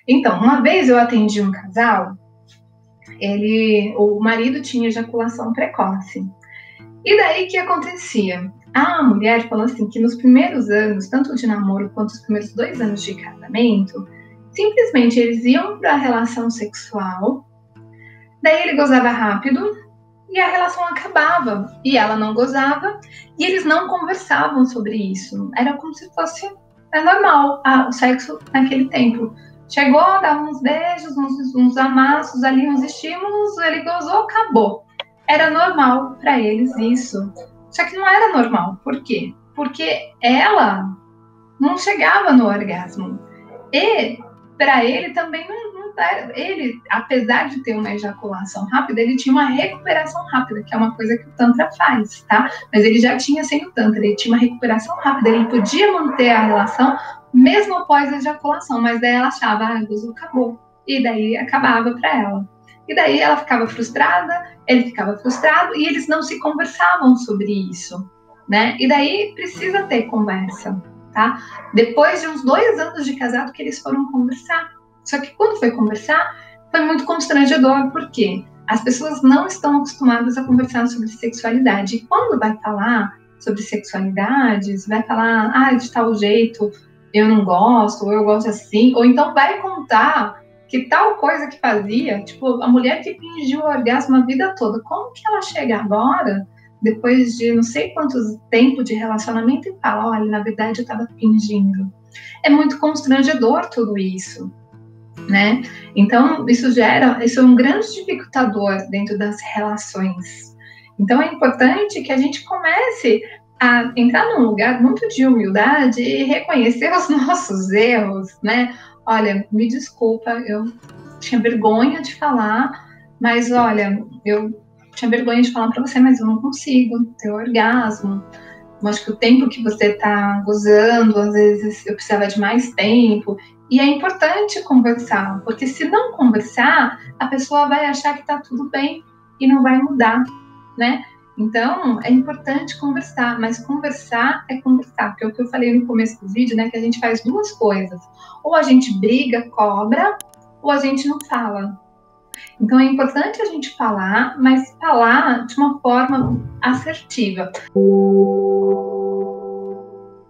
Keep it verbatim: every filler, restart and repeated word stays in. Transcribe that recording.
Então, uma vez eu atendi um casal, ele, o marido tinha ejaculação precoce. E daí o que acontecia? A mulher falou assim que nos primeiros anos, tanto de namoro quanto os primeiros dois anos de casamento, simplesmente eles iam para a relação sexual, daí ele gozava rápido e a relação acabava. E ela não gozava e eles não conversavam sobre isso. Era como se fosse é normal ah, o sexo naquele tempo. Chegou, dava uns beijos, uns, uns amassos ali, uns estímulos, ele gozou, acabou. Era normal para eles isso. Só que não era normal. Por quê? Porque ela não chegava no orgasmo. E para ele também não, não era. Ele, apesar de ter uma ejaculação rápida, ele tinha uma recuperação rápida, que é uma coisa que o Tantra faz, tá? Mas ele já tinha sem o Tantra, ele tinha uma recuperação rápida, ele podia manter a relação mesmo após a ejaculação, mas daí ela achava, ah, Deus, acabou. E daí acabava para ela. E daí ela ficava frustrada, ele ficava frustrado e eles não se conversavam sobre isso, né? E daí precisa ter conversa, tá? Depois de uns dois anos de casado que eles foram conversar. Só que quando foi conversar, foi muito constrangedor, porque as pessoas não estão acostumadas a conversar sobre sexualidade. E quando vai falar sobre sexualidades, vai falar, ah, de tal jeito, eu não gosto, ou eu gosto assim, ou então vai contar que tal coisa que fazia, tipo, a mulher que fingiu o orgasmo a vida toda, como que ela chega agora, depois de não sei quantos tempos de relacionamento, e fala, olha, na verdade eu estava fingindo. É muito constrangedor tudo isso, né? Então, isso gera, isso é um grande dificultador dentro das relações. Então, é importante que a gente comece a entrar num lugar muito de humildade e reconhecer os nossos erros, né? Olha, me desculpa, eu tinha vergonha de falar, mas olha, eu tinha vergonha de falar para você, mas eu não consigo ter orgasmo. Eu acho que o tempo que você está gozando, às vezes eu precisava de mais tempo. E é importante conversar, porque se não conversar, a pessoa vai achar que está tudo bem e não vai mudar, né? Então, é importante conversar, mas conversar é conversar, porque é o que eu falei no começo do vídeo, né, que a gente faz duas coisas. Ou a gente briga, cobra, ou a gente não fala. Então, é importante a gente falar, mas falar de uma forma assertiva.